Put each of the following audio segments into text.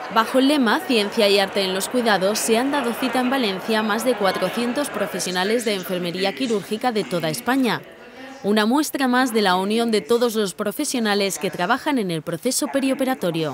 Bajo el lema Ciencia y Arte en los Cuidados se han dado cita en Valencia más de 400 profesionales de enfermería quirúrgica de toda España. Una muestra más de la unión de todos los profesionales que trabajan en el proceso perioperatorio.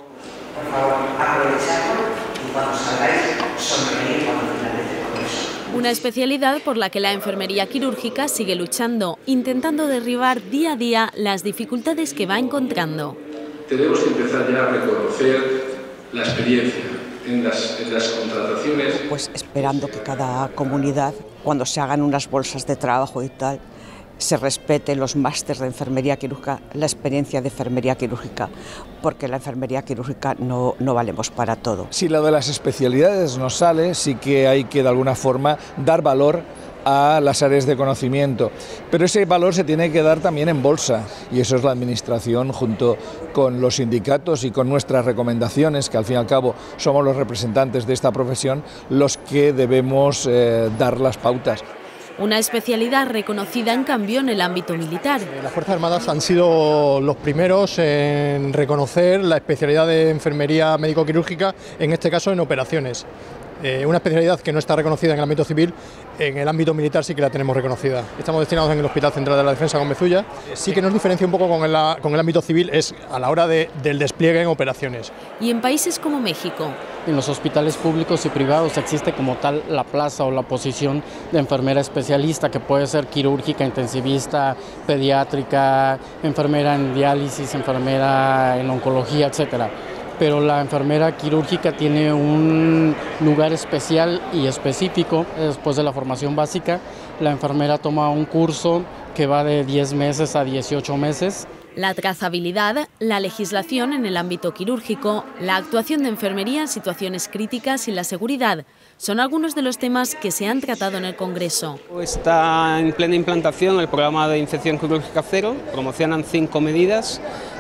Por favor, aprovechadlo y cuando salgáis, sonreír cuando finalice el congreso. Una especialidad por la que la enfermería quirúrgica sigue luchando, intentando derribar día a día las dificultades que va encontrando. Tenemos que empezar ya a reconocer la experiencia en las contrataciones. Pues esperando que cada comunidad, cuando se hagan unas bolsas de trabajo y tal, se respete los másteres de enfermería quirúrgica, la experiencia de enfermería quirúrgica, porque la enfermería quirúrgica no valemos para todo. Si lo de las especialidades no sale, sí que hay que de alguna forma dar valor a las áreas de conocimiento, pero ese valor se tiene que dar también en bolsa, y eso es la Administración junto con los sindicatos y con nuestras recomendaciones, que al fin y al cabo somos los representantes de esta profesión, los que debemos dar las pautas. Una especialidad reconocida en cambio en el ámbito militar. Las Fuerzas Armadas han sido los primeros en reconocer la especialidad de enfermería médico-quirúrgica, en este caso en operaciones. Una especialidad que no está reconocida en el ámbito civil, en el ámbito militar sí que la tenemos reconocida. Estamos destinados en el Hospital Central de la Defensa con Bezulla. Sí que nos diferencia un poco con el ámbito civil es a la hora del despliegue en operaciones. Y en países como México. En los hospitales públicos y privados existe como tal la plaza o la posición de enfermera especialista, que puede ser quirúrgica, intensivista, pediátrica, enfermera en diálisis, enfermera en oncología, etcétera. Pero la enfermera quirúrgica tiene un lugar especial y específico. Después de la formación básica, la enfermera toma un curso que va de 10 meses a 18 meses. La trazabilidad, la legislación en el ámbito quirúrgico, la actuación de enfermería en situaciones críticas y la seguridad son algunos de los temas que se han tratado en el Congreso. Está en plena implantación el programa de infección quirúrgica cero. Promocionan 5 medidas.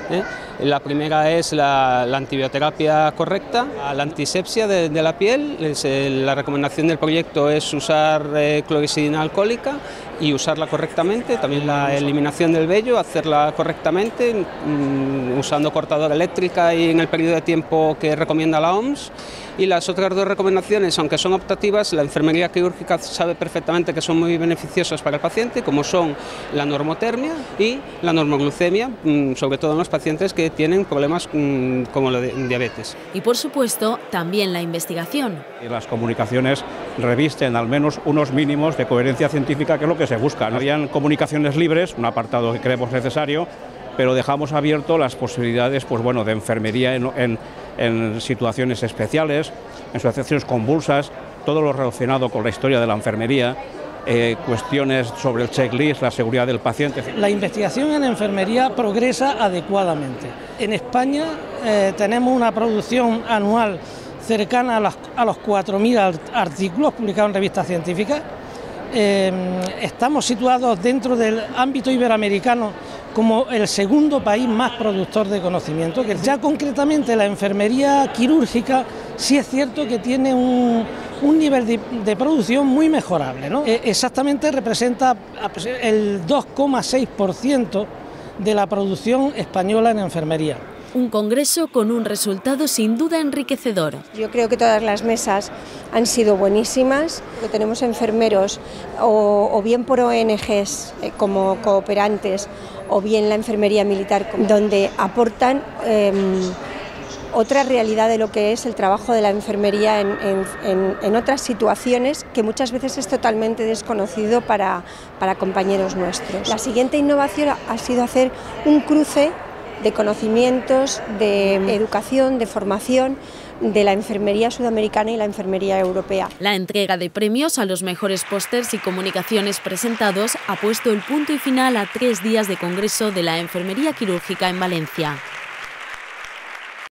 La primera es la antibioterapia correcta, la antisepsia de la piel. La recomendación del proyecto es usar clorexidina alcohólica y usarla correctamente. También la eliminación del vello, hacerla correctamente, usando cortadora eléctrica y en el periodo de tiempo que recomienda la OMS. Y las otras 2 recomendaciones, aunque son optativas, la enfermería quirúrgica sabe perfectamente que son muy beneficiosas para el paciente, como son la normotermia y la normoglucemia, sobre todo en los pacientes que tienen problemas como la de diabetes. Y por supuesto, también la investigación. Las comunicaciones revisten al menos unos mínimos de coherencia científica, que es lo que se busca. No habían comunicaciones libres, un apartado que creemos necesario, pero dejamos abierto las posibilidades de enfermería en situaciones especiales, en situaciones convulsas, todo lo relacionado con la historia de la enfermería, cuestiones sobre el checklist, la seguridad del paciente. La investigación en enfermería progresa adecuadamente. En España tenemos una producción anual cercana a los 4.000 artículos publicados en revistas científicas. Estamos situados dentro del ámbito iberoamericano como el segundo país más productor de conocimiento, que ya concretamente la enfermería quirúrgica sí es cierto que tiene un nivel de producción muy mejorable, ¿no? Exactamente representa el 2,6% de la producción española en enfermería. Un congreso con un resultado sin duda enriquecedor. Yo creo que todas las mesas han sido buenísimas. Tenemos enfermeros o bien por ONGs como cooperantes o bien la enfermería militar, donde aportan otra realidad de lo que es el trabajo de la enfermería en otras situaciones que muchas veces es totalmente desconocido para compañeros nuestros. La siguiente innovación ha sido hacer un cruce de conocimientos, de educación, de formación de la enfermería sudamericana y la enfermería europea. La entrega de premios a los mejores pósters y comunicaciones presentados ha puesto el punto y final a 3 días de congreso de la enfermería quirúrgica en Valencia.